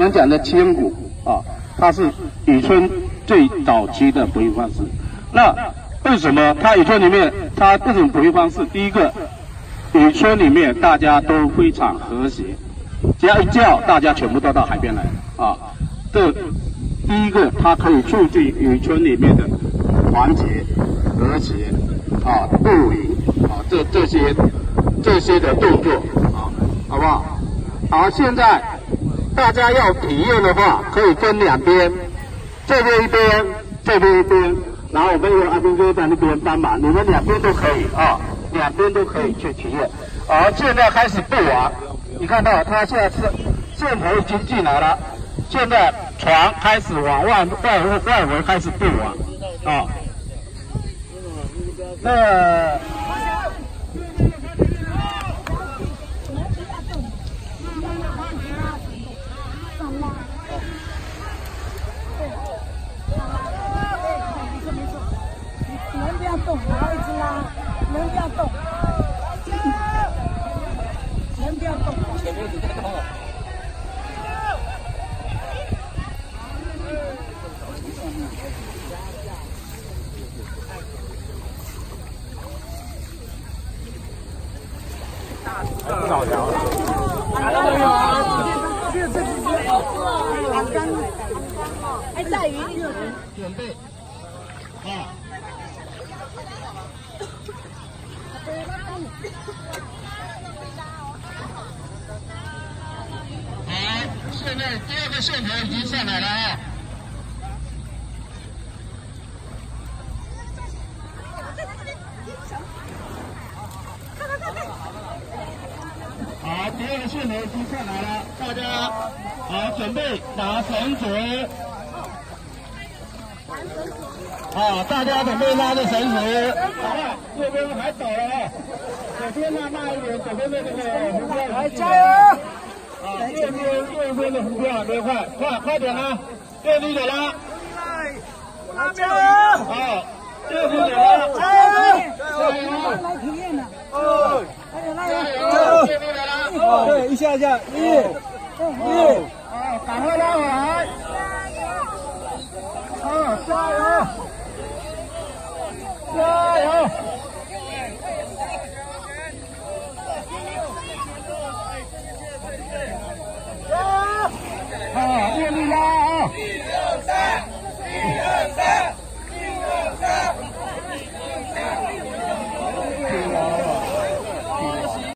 们讲的千古啊，它是渔村最早期的捕鱼方式。那为什么它渔村里面它这种捕鱼方式？第一个，渔村里面大家都非常和谐，只要一叫，大家全部都到海边来啊。这第一个，它可以促进渔村里面的团结、和谐啊、露营啊，这些的动作啊，好不好？好，现在大家要体验的话，可以分两边，这边一边，这边一边，然后我们有阿兵哥在那边帮忙，你们两边都可以啊，两边都可以去体验。好，现在开始布网，你看到它现在是线头已经进来了，现在船开始往外围开始布网啊。那动，然后一直拉，人不要动，人不要动。前面你太高了。 少聊了。 还在于准备啊。好，现在第二个线头已经上来了啊。好，第二个线头已经上来了，大家好，准备拿绳子。好，大家准备拉着绳子。好了，这边还早了啊，左边拉慢一点，左边的那个横标。来，加油！啊，右边的横标还没快点拉，用力的拉。加油！好，用力的拉，加油！ 来体验了。 哦， 加油！ 用力的拉。 对，一下，一， 好，赶快拉回来。好，加油！加油！